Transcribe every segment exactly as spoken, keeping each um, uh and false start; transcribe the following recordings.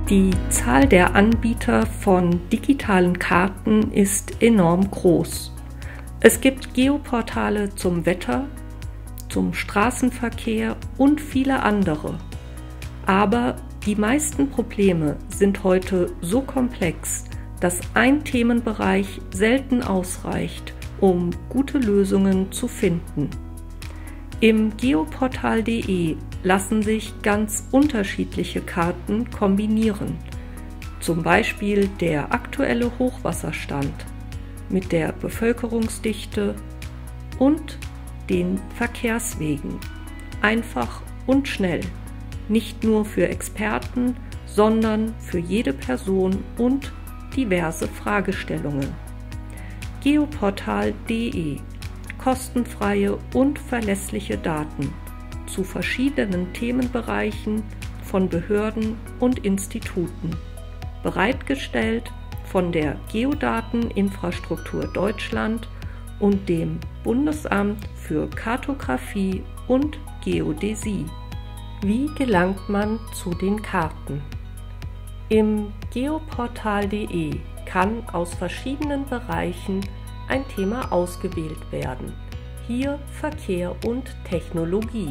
Die Zahl der Anbieter von digitalen Karten ist enorm groß. Es gibt Geoportale zum Wetter, zum Straßenverkehr und viele andere. Aber die meisten Probleme sind heute so komplex, dass ein Themenbereich selten ausreicht, um gute Lösungen zu finden. Im geoportal punkt de lassen sich ganz unterschiedliche Karten kombinieren, zum Beispiel der aktuelle Hochwasserstand mit der Bevölkerungsdichte und den Verkehrswegen. Einfach und schnell, nicht nur für Experten, sondern für jede Person und diverse Fragestellungen. geoportal punkt de – kostenfreie und verlässliche Daten zu verschiedenen Themenbereichen von Behörden und Instituten. Bereitgestellt von der Geodateninfrastruktur Deutschland und dem Bundesamt für Kartographie und Geodäsie. Wie gelangt man zu den Karten? Im geoportal punkt de kann aus verschiedenen Bereichen ein Thema ausgewählt werden. Hier Verkehr und Technologie.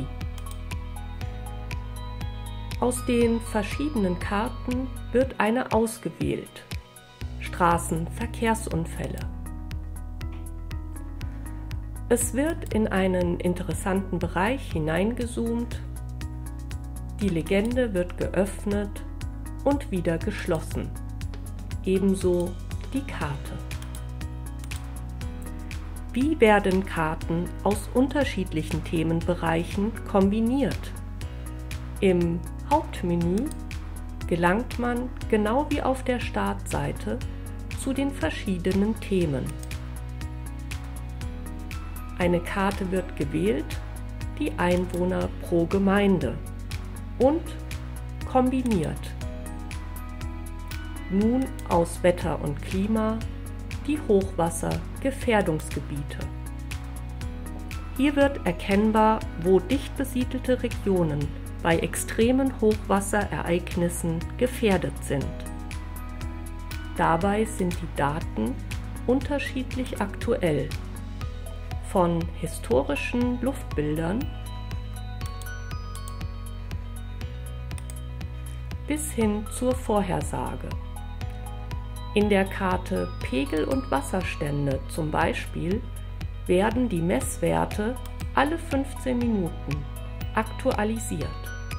Aus den verschiedenen Karten wird eine ausgewählt. Straßenverkehrsunfälle. Es wird in einen interessanten Bereich hineingezoomt, die Legende wird geöffnet und wieder geschlossen. Ebenso die Karte. Wie werden Karten aus unterschiedlichen Themenbereichen kombiniert? Im Hauptmenü gelangt man, genau wie auf der Startseite, zu den verschiedenen Themen. Eine Karte wird gewählt, die Einwohner pro Gemeinde und kombiniert. Nun aus Wetter und Klima die Hochwassergefährdungsgebiete. Hier wird erkennbar, wo dicht besiedelte Regionen bei extremen Hochwasserereignissen gefährdet sind. Dabei sind die Daten unterschiedlich aktuell, von historischen Luftbildern bis hin zur Vorhersage. In der Karte Pegel und Wasserstände zum Beispiel werden die Messwerte alle fünfzehn Minuten aktualisiert.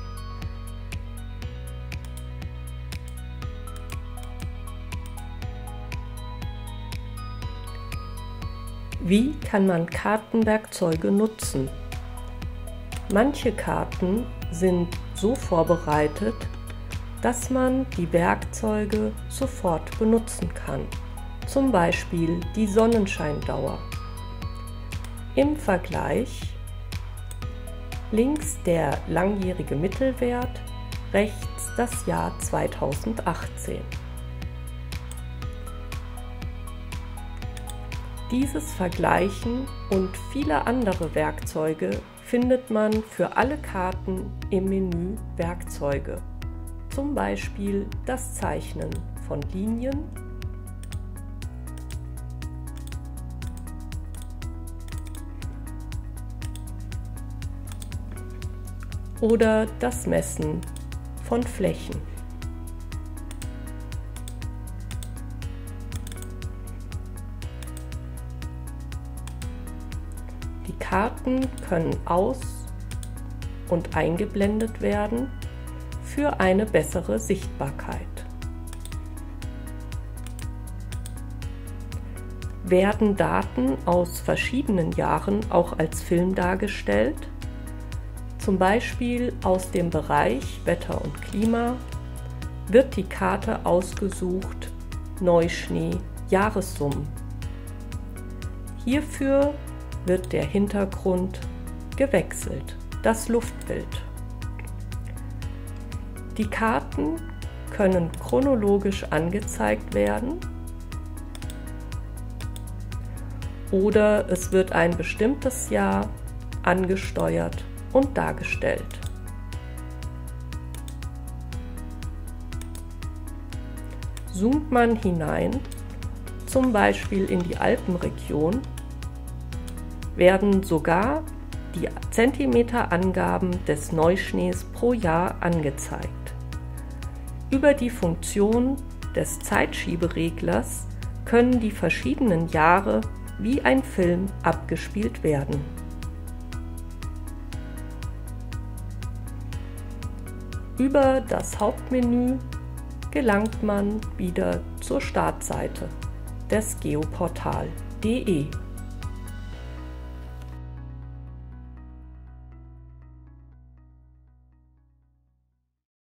Wie kann man Kartenwerkzeuge nutzen? Manche Karten sind so vorbereitet, dass man die Werkzeuge sofort benutzen kann, zum Beispiel die Sonnenscheindauer. Im Vergleich links der langjährige Mittelwert, rechts das Jahr zweitausendachtzehn. Dieses Vergleichen und viele andere Werkzeuge findet man für alle Karten im Menü Werkzeuge. Zum Beispiel das Zeichnen von Linien oder das Messen von Flächen. Die Karten können aus- und eingeblendet werden für eine bessere Sichtbarkeit. Werden Daten aus verschiedenen Jahren auch als Film dargestellt, zum Beispiel aus dem Bereich Wetter und Klima, wird die Karte ausgesucht Neuschnee Jahressummen. Hierfür wird der Hintergrund gewechselt, das Luftbild. Die Karten können chronologisch angezeigt werden oder es wird ein bestimmtes Jahr angesteuert und dargestellt. Zoomt man hinein, zum Beispiel in die Alpenregion, werden sogar die Zentimeterangaben des Neuschnees pro Jahr angezeigt. Über die Funktion des Zeitschiebereglers können die verschiedenen Jahre wie ein Film abgespielt werden. Über das Hauptmenü gelangt man wieder zur Startseite des geoportal punkt de.